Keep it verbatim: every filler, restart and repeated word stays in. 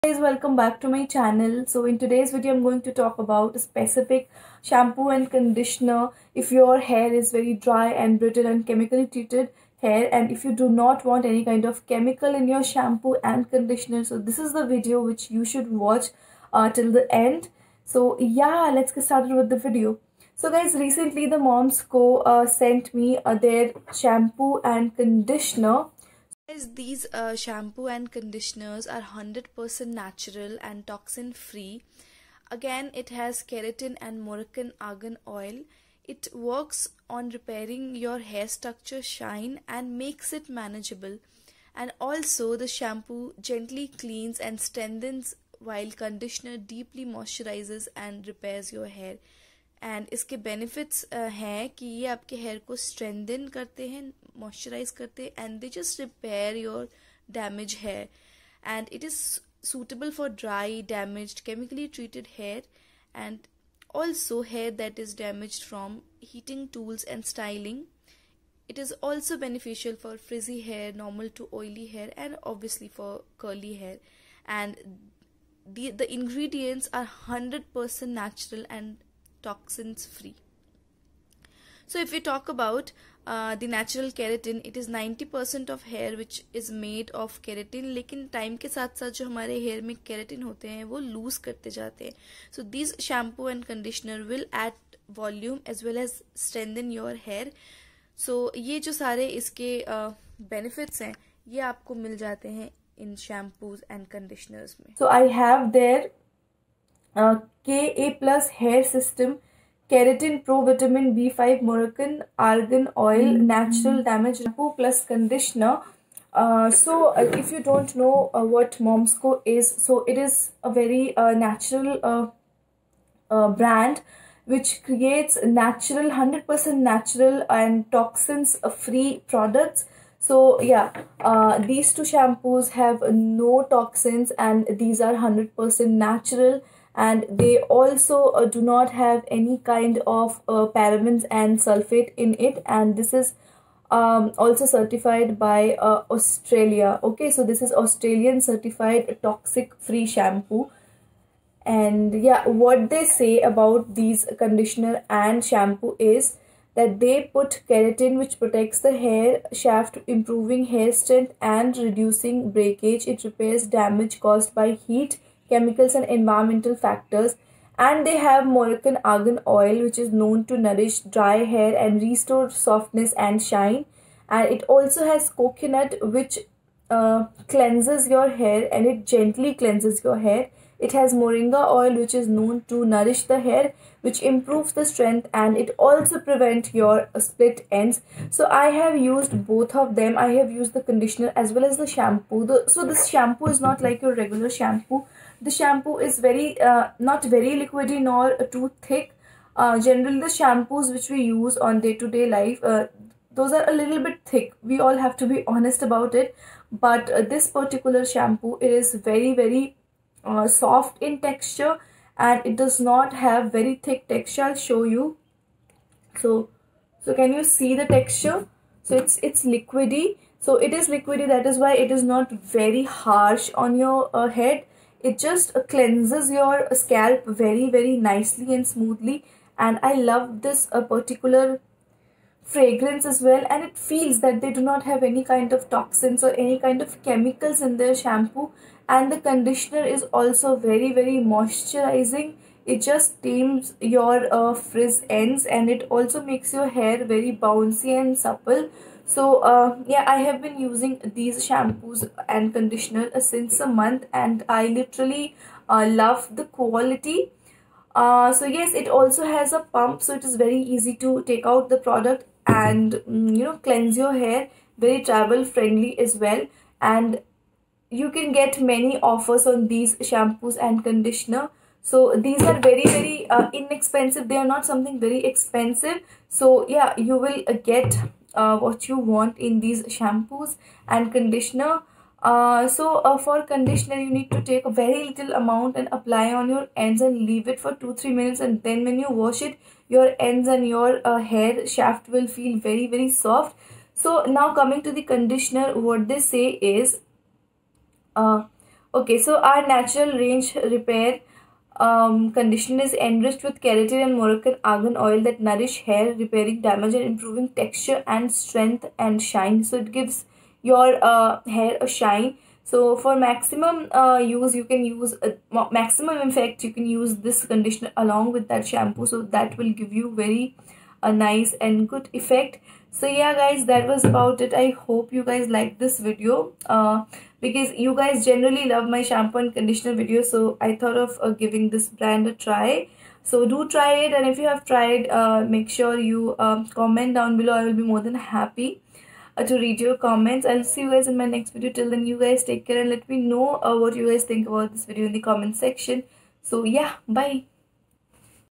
Guys, welcome back to my channel. So in today's video I'm going to talk about a specific shampoo and conditioner if your hair is very dry and brittle and chemically treated hair, and if you do not want any kind of chemical in your shampoo and conditioner. So this is the video which you should watch uh, till the end. So yeah, let's get started with the video. So guys, recently the Moms Co uh, sent me uh, their shampoo and conditioner. These uh, shampoo and conditioners are one hundred percent natural and toxin free. Again, it has keratin and Moroccan argan oil. It works on repairing your hair structure shine and makes it manageable. And also the shampoo gently cleans and strengthens, while conditioner deeply moisturizes and repairs your hair. And इसके benefits हैं कि ये आपके hair को strengthen करते हैं, moisturise करते हैं, and they just repair your damage hair. And it is suitable for dry, damaged, chemically treated hair, and also hair that is damaged from heating tools and styling. It is also beneficial for frizzy hair, normal to oily hair, and obviously for curly hair. And the the ingredients are one hundred percent natural and toxins free. So if we talk about uh, the natural keratin, it is ninety percent of hair which is made of keratin. लेकिन time के साथ साथ जो हमारे hair में keratin होते हैं वो लूज करते जाते हैं. So these shampoo and conditioner will add volume as well as strengthen your hair. So ये जो सारे इसके benefits हैं ये आपको मिल जाते हैं in shampoos and conditioners में. So I have there Uh, K A plus hair system, keratin pro vitamin B five, Moroccan argan oil, mm-hmm. natural damage shampoo plus conditioner. Uh, so uh, if you don't know uh, what Moms Co is, so it is a very uh, natural uh, uh, brand which creates natural, one hundred percent natural and toxins free products. So yeah, uh, these two shampoos have no toxins and these are one hundred percent natural. And they also uh, do not have any kind of uh, parabens and sulfate in it, and this is um, also certified by uh, Australia. Okay, so this is Australian certified toxic free shampoo. And yeah, what they say about these conditioner and shampoo is that they put keratin which protects the hair shaft, improving hair strength and reducing breakage. It repairs damage caused by heat, chemicals and environmental factors. And they have Moroccan argan oil which is known to nourish dry hair and restore softness and shine. And it also has coconut which uh, cleanses your hair and it gently cleanses your hair. It has moringa oil which is known to nourish the hair, which improves the strength, and it also prevents your split ends. So I have used both of them. I have used the conditioner as well as the shampoo. The, so this shampoo is not like your regular shampoo. The shampoo is very uh, not very liquidy nor too thick. Uh, generally the shampoos which we use on day-to-day life, uh, those are a little bit thick. We all have to be honest about it. But uh, this particular shampoo, it is very very Uh, soft in texture and it does not have very thick texture. I'll show you. So so can you see the texture? So it's it's liquidy. So it is liquidy, that is why it is not very harsh on your uh, head. It just uh, cleanses your scalp very very nicely and smoothly. And I love this uh, particular fragrance as well, and it feels that they do not have any kind of toxins or any kind of chemicals in their shampoo. And the conditioner is also very very moisturizing. It just tames your uh, frizz ends, and it also makes your hair very bouncy and supple. So uh, yeah, I have been using these shampoos and conditioner uh, since a month, and I literally uh, love the quality. Uh, so yes, it also has a pump, so it is very easy to take out the product and mm, you know cleanse your hair, very travel friendly as well. And you can get many offers on these shampoos and conditioner. So these are very very uh, inexpensive. They are not something very expensive. So yeah, you will uh, get uh, what you want in these shampoos and conditioner. Uh, so uh, for conditioner, you need to take a very little amount and apply on your ends and leave it for two three minutes, and then when you wash it, your ends and your uh, hair shaft will feel very very soft. So now coming to the conditioner, what they say is uh, Okay, so our natural range repair um, conditioner is enriched with keratin and Moroccan argan oil that nourish hair, repairing damage and improving texture and strength and shine. So it gives your uh, hair a shine. So for maximum uh, use, you can use a maximum effect. You can use this conditioner along with that shampoo. So that will give you very a nice and good effect. So yeah guys, that was about it. I hope you guys liked this video uh, because you guys generally love my shampoo and conditioner videos, so I thought of uh, giving this brand a try. So do try it, and if you have tried, uh, make sure you um, comment down below. I will be more than happy uh, to read your comments. I'll see you guys in my next video. Till then, you guys take care and let me know uh, what you guys think about this video in the comment section. So yeah, bye.